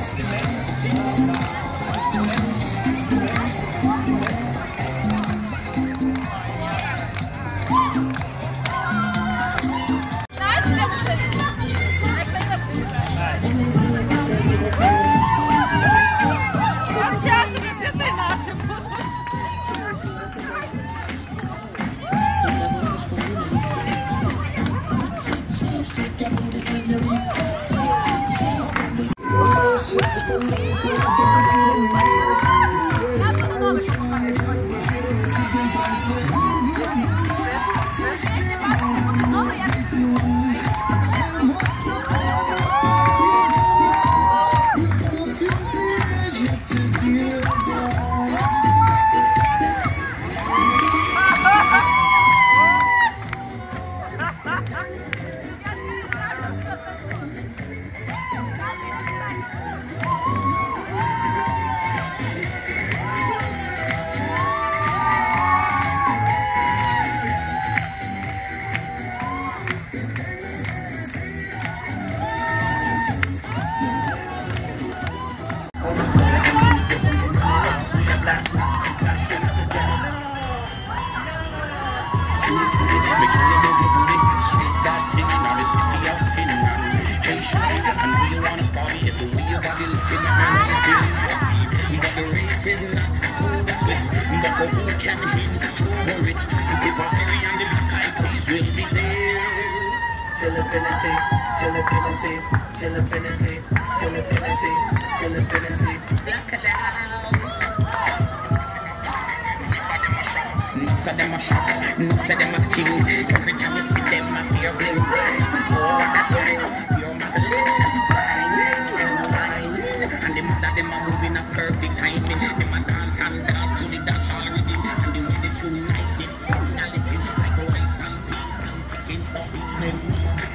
Chillaffinity, chillaffinity, chillaffinity, chillaffinity, chillaffinity. Enough of them a shot, enough of them a sting. Every time you see them, I hear bling bling. Oh, that's right, you're my whining and whining. And the mother them a moving a perfect timing. Them a dance and dance to the dance hall rhythm. And the way they tune nice it, finality like rice and peas and chicken stuffing.